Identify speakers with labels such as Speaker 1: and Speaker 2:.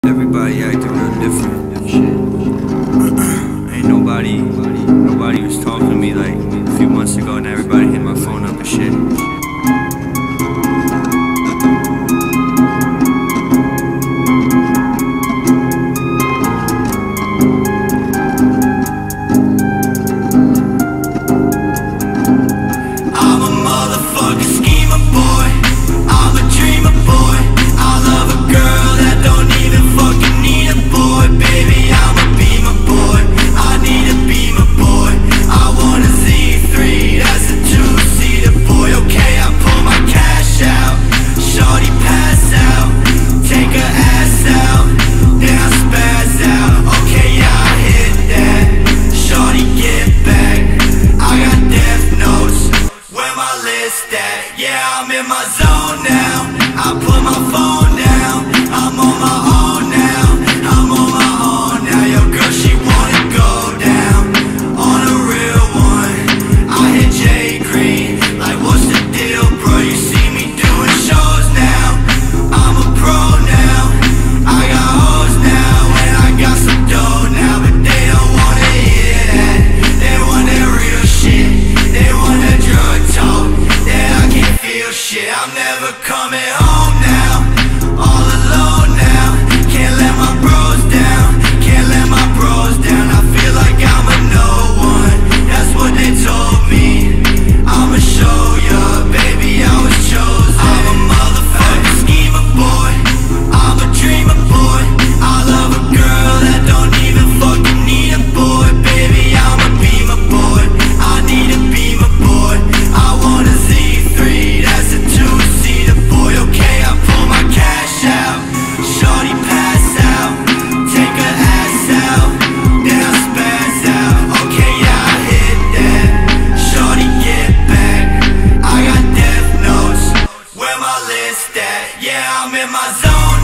Speaker 1: Everybody acting real different and shit. Ain't nobody was talking to me like a few months ago, and everybody hit my phone up and shit.
Speaker 2: Yeah, I'm in my zone now. I put my phone down. I'm on my own now. I'm on my own now. Yo, girl, she wanna go down on a real one. I hit Jay Green, like what's the deal, bro? You see me doing shows now. I'm a pro now. I got hoes now, and I got some dough now, but they don't wanna hear that. They want that real shit. They want that drug talk. Shit, I'm never coming home now. All alone now. Can't let my bros down. Can't let my bros down. I feel like I'm a no one. That's what they told me. I'ma show ya, baby, I was chosen. I'm a motherfucking schemer boy. I'm a dreamer boy. I love a girl that don't even fucking need a boy. Baby, I'ma be my boy. I need to be my boy. I want a Z3. That's a two-seater boy. Okay, I pull my cash out. Shorty pass out. Take her ass out. Then I spaz out. Okay, yeah, I hit that. Shorty get back. I got death notes. Where my list at? Yeah, I'm in my zone.